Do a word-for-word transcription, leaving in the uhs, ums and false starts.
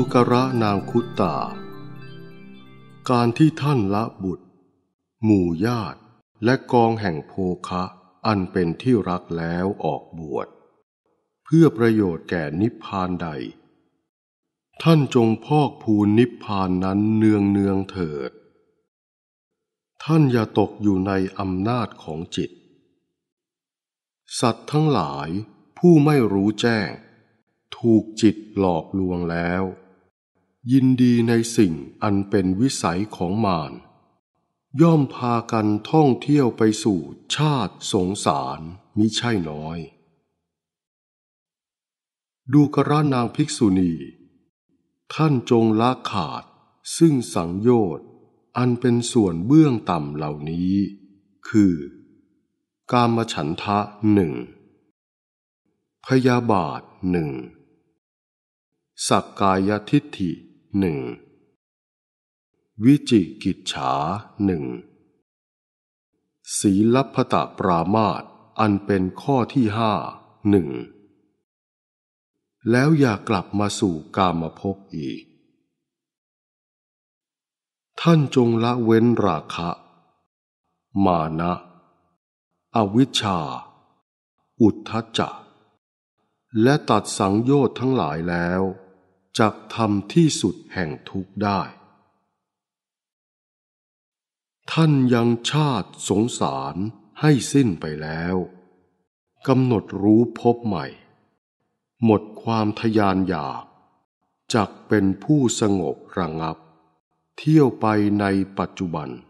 กระนางคุตตาการที่ท่านละบุตรหมู่ญาติและกองแห่งโภคะอันเป็นที่รักแล้วออกบวชเพื่อประโยชน์แก่นิพพานใดท่านจงพอกพูนนิพพานนั้นเนืองเนืองเถิดท่านอย่าตกอยู่ในอำนาจของจิตสัตว์ทั้งหลายผู้ไม่รู้แจ้งถูกจิตหลอกลวงแล้วยินดีในสิ่งอันเป็นวิสัยของมารย่อมพากันท่องเที่ยวไปสู่ชาติสงสารมิใช่น้อยดูกระนางภิกษุณีท่านจงละขาดซึ่งสังโยชน์อันเป็นส่วนเบื้องต่ำเหล่านี้คือกามฉันทะหนึ่งพยาบาทหนึ่งสักกายทิฏฐิหนึ่งวิจิกิจฉาหนึ่งศีลัพพตปรามาสอันเป็นข้อที่ห้าหนึ่งแล้วอย่ากลับมาสู่กามภพอีกท่านจงละเว้นราคะมานะอวิชชาอุทธัจจะและตัดสังโยชน์ทั้งหลายแล้วจักทำที่สุดแห่งทุกข์ได้ท่านยังชาติสงสารให้สิ้นไปแล้วกำหนดรู้พบใหม่หมดความทยานอยากจักเป็นผู้สงบระงับเที่ยวไปในปัจจุบัน